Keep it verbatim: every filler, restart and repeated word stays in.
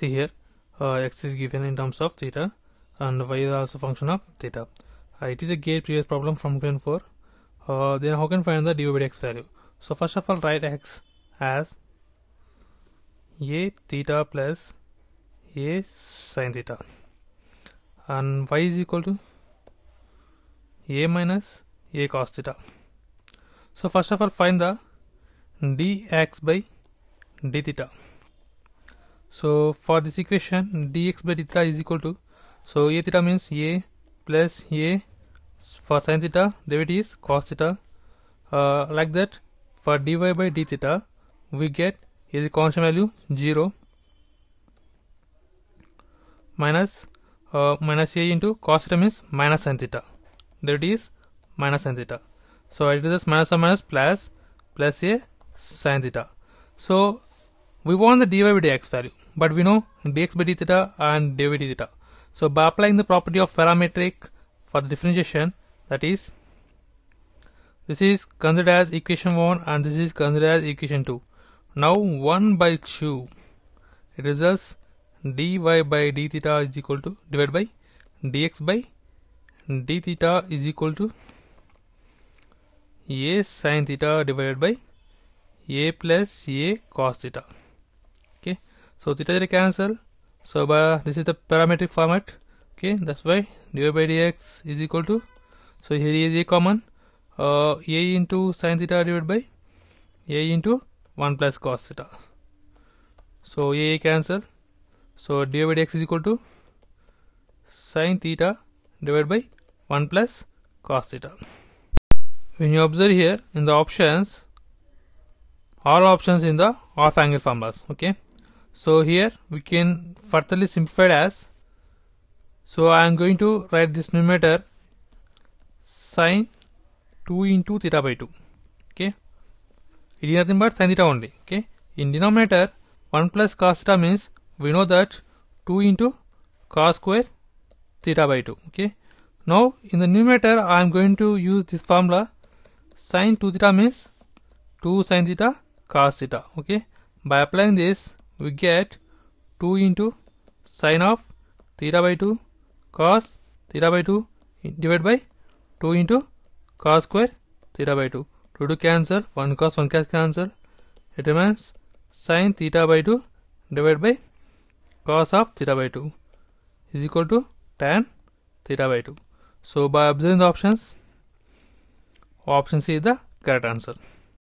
See here, uh, x is given in terms of theta and y is also function of theta. Uh, it is a gate previous problem from two and four. Uh, then how can we find the dy by dx value? So first of all, write x as a theta plus a sin theta, and y is equal to a minus a cos theta. So first of all, find the dx by d theta. So for this equation, dx by d theta is equal to, so a theta means a plus a for sin theta, derivative is cos theta. Uh, like that, for dy by d theta, we get is the constant value zero minus uh, minus a into cos theta means minus sin theta. Derivative is minus sin theta. So it is minus or minus plus plus a sin theta. So we want the dy by dx value, but we know dx by d theta and dy by d theta. So by applying the property of parametric for the differentiation, that is, this is considered as equation one and this is considered as equation two. Now one by two, it results dy by d theta is equal to divided by dx by d theta is equal to a sin theta divided by a plus a cos theta. Okay, so theta theta cancel. So by this is the parametric format. Okay, that's why dy by dx is equal to, so here is a common, uh, a into sin theta divided by a into one plus cos theta. So a cancel. So dy by dx is equal to sin theta divided by one plus cos theta. When you observe here in the options, all options in the half angle formulas. Okay, so here we can furtherly simplify it as, so I am going to write this numerator sin two into theta by two. Okay, it is nothing but sin theta only. Okay, in denominator one plus cos theta means we know that two into cos square theta by two. Okay, now in the numerator I am going to use this formula, sin two theta means two sin theta cos theta. Okay, by applying this we get two into sin of theta by two cos theta by two divided by two into cos square theta by two. two to cancel, one cos one cos cancel, it remains sin theta by two divided by cos of theta by two is equal to tan theta by two. So by observing the options, option C is the correct answer.